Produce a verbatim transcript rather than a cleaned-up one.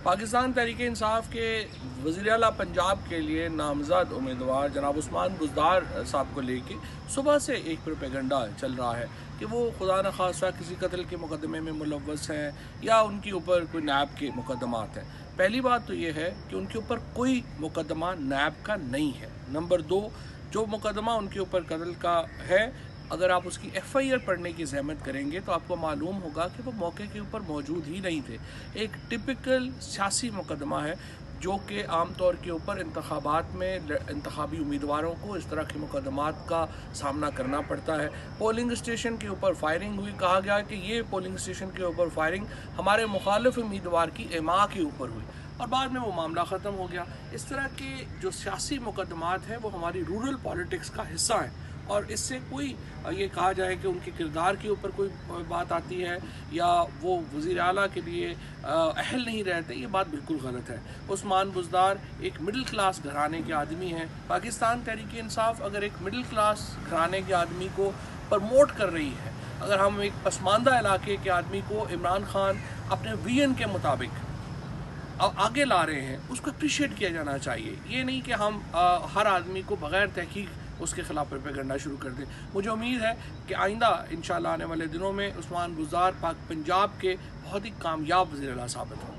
पाकिस्तान तहरीक-ए-इंसाफ के वज़ीर आला पंजाब के लिए नामज़द उम्मीदवार जनाब उस्मान बुज़दार साहब को लेके सुबह से एक प्रोपेगेंडा चल रहा है कि वो खुदा न खासा किसी कत्ल के मुकदमे में मुलव्वस हैं या उनके ऊपर कोई नैब के मुकदमात हैं। पहली बात तो ये है कि उनके ऊपर कोई मुकदमा नैब का नहीं है। नंबर दो, जो मुकदमा उनके ऊपर कत्ल का है, अगर आप उसकी एफ़ आई आर पढ़ने की ज़हमत करेंगे तो आपको मालूम होगा कि वो मौके के ऊपर मौजूद ही नहीं थे। एक टिपिकल सियासी मुकदमा है जो कि आम तौर के ऊपर इंतखाबात में इंतखाबी उम्मीदवारों को इस तरह के मुकदमात का सामना करना पड़ता है। पोलिंग स्टेशन के ऊपर फायरिंग हुई, कहा गया कि ये पोलिंग स्टेशन के ऊपर फायरिंग हमारे मुखालिफ उम्मीदवार की इमा के ऊपर हुई और बाद में वो मामला ख़त्म हो गया। इस तरह के जो सियासी मुकदमात हैं वो हमारी रूरल पॉलिटिक्स का हिस्सा हैं और इससे कोई ये कहा जाए कि उनके किरदार के ऊपर कोई बात आती है या वो वज़ीर आला के लिए अहल नहीं रहते, ये बात बिल्कुल गलत है। उस्मान बुज़दार एक मिडिल क्लास घराने के आदमी हैं। पाकिस्तान तहरीक-ए-इंसाफ अगर एक मिडिल क्लास घराने के आदमी को प्रमोट कर रही है, अगर हम एक पसमानदा इलाके के आदमी को इमरान खान अपने विजन के मुताबिक आगे ला रहे हैं, उसको अप्रिशिएट किया जाना चाहिए। ये नहीं कि हम आ, हर आदमी को बग़ैर तहकीक उसके ख़िलाफ़ प्रोपेगेंडा शुरू कर दें। मुझे उम्मीद है कि आइंदा इंशाअल्लाह आने वाले दिनों में उस्मान बुज़दार पाक पंजाब के बहुत ही कामयाब वज़ीर आला साबित हों।